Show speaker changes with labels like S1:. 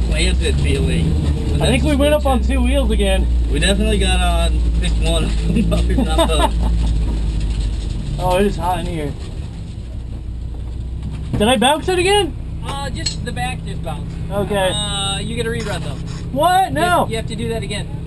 S1: planted feeling.
S2: I think we went up on 2 wheels again.
S1: We definitely got on, picked one of them, if not both.
S2: Oh, it is hot in here. Did I bounce it again?
S3: Just the back just bounced.
S2: Okay.
S3: You get a rerun though.
S2: What? No.
S3: You have to do that again.